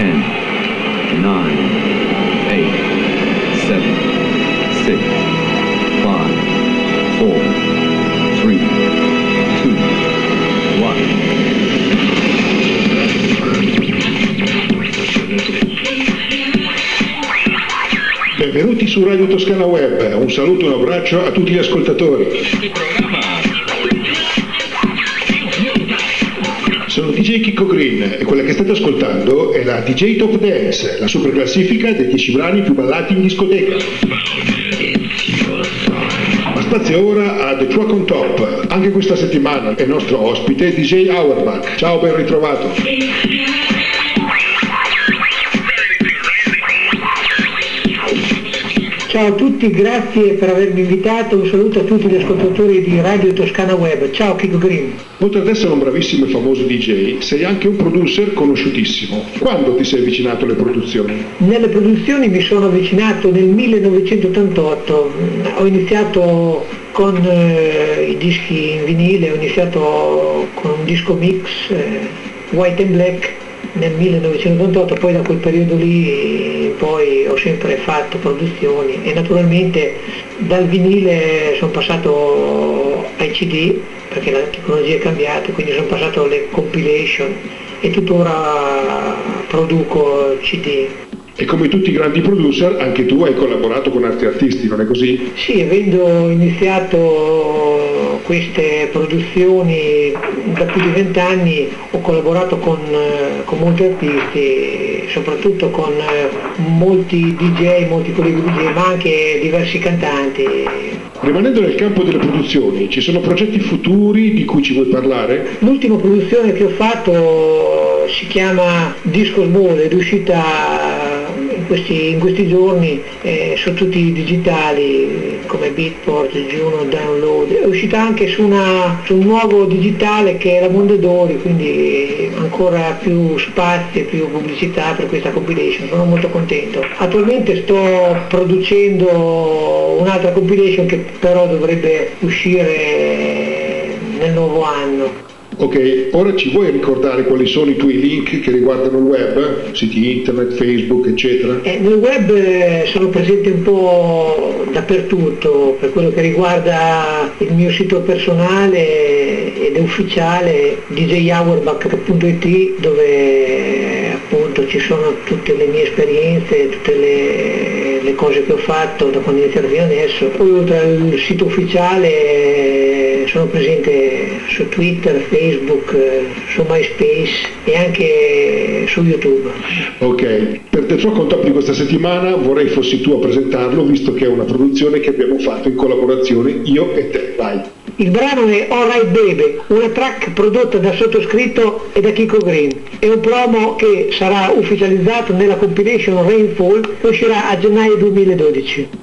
9, 8, 7, 6, 5, 4, 3, 2, 1. Benvenuti su Radio Toscana Web, un saluto e un abbraccio a tutti gli ascoltatori. Sono DJ Chicco Green e quella che state ascoltando è la DJ Top Dance, la super classifica dei 10 brani più ballati in discoteca. Ma spazio ora a The Truck on Top. Anche questa settimana è il nostro ospite DJ Auerbach. Ciao, ben ritrovato. Ciao a tutti, grazie per avermi invitato, un saluto a tutti gli ascoltatori di Radio Toscana Web. Ciao Chicco Green. Oltre ad essere un bravissimo e famoso DJ, sei anche un producer conosciutissimo. Quando ti sei avvicinato alle produzioni? Nelle produzioni mi sono avvicinato nel 1988, ho iniziato con i dischi in vinile, ho iniziato con un disco mix, White and Black, nel 1988, poi da quel periodo lì in poi ho sempre fatto produzioni e naturalmente dal vinile sono passato ai CD perché la tecnologia è cambiata, quindi sono passato alle compilation e tuttora produco CD. E come tutti i grandi producer, anche tu hai collaborato con altri artisti, non è così? Sì, avendo iniziato queste produzioni da più di 20 anni ho collaborato con molti artisti, soprattutto con molti DJ, molti colleghi DJ, ma anche diversi cantanti. Rimanendo nel campo delle produzioni, ci sono progetti futuri di cui ci vuoi parlare? L'ultima produzione che ho fatto si chiama Disco Small, è uscita in questi giorni su tutti i digitali come Beatport, Juno, Download, è uscita anche su un nuovo digitale che è la Mondadori, quindi ancora più spazio e più pubblicità per questa compilation, sono molto contento. Attualmente sto producendo un'altra compilation che però dovrebbe uscire nel nuovo anno. Ok, ora ci vuoi ricordare quali sono i tuoi link che riguardano il web, siti internet, Facebook, eccetera? Nel web sono presente un po' dappertutto, per quello che riguarda il mio sito personale ed è ufficiale djauerbach.it, dove appunto ci sono tutte le mie esperienze, tutte le cose che ho fatto da quando ho iniziato fino adesso. Poi oltre al sito ufficiale sono presente su Twitter, Facebook, su MySpace e anche su YouTube. Ok, per The Truck on Top di questa settimana vorrei fossi tu a presentarlo, visto che è una produzione che abbiamo fatto in collaborazione io e te, vai. Il brano è All Right Baby, una track prodotta da sottoscritto e da Chicco Green. È un promo che sarà ufficializzato nella compilation Rainfall che uscirà a gennaio 2012.